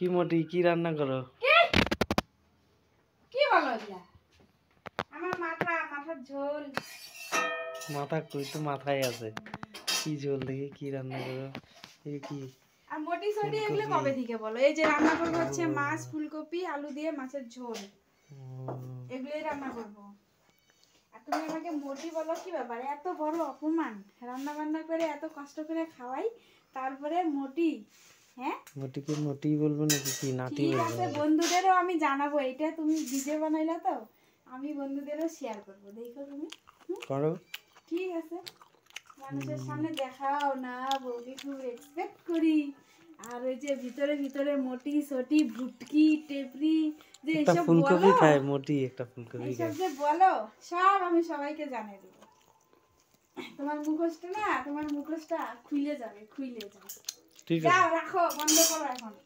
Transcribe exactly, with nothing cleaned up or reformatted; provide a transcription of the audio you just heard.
কি মোটি কি রান্না করো? কি বলো এগুলা? আমার মাথা মাথার ঝোল। মাথা কই তো মাথায় আছে। কি ঝোল দেখি কি রান্না করো? এই কি আর মোটি সটি এগুলো কবে থেকে বলো? এই যে রান্না করব হচ্ছে মাছ ফুলকপি আলু দিয়ে মাছের ঝোল। এগুলাই রান্না করব। আর তুমি আমাকে মোটি বলো কি ব্যাপার? এত বড় অপমান। রান্না বান্না করে এত কষ্ট করে খাওয়াই তারপরে মোটি। হ্যাঁ? মোটিকে মোটি বলবো নাকি কি নাটি বলবো? ঠিক আছে, বন্ধুদেরও আমি জানাবো এটা তুমি ভিডিও বানাইলা তো আমি বন্ধুদেরও শেয়ার করব। দেখো তুমি করো। ঠিক আছে, মানুষের সামনে দেখাও না, বউকে খুব এক্সপেক্ট করি। আর ওই যে ভিতরে ভিতরে মোটি সটি ভুটকি টেপরি যে একটা এসব ফুলকপি বলো, খায় মোটি, একটা ফুলকপি এইসব খায়। যে বলো সব আমি সবাইকে জানিয়ে দেবো। তোমার মুখোশটা না, তোমার মুখোশটা খুলে যাবে, খুলে যাবে। ঠিক আছে, যাও রাখো, বন্ধ করো এখন।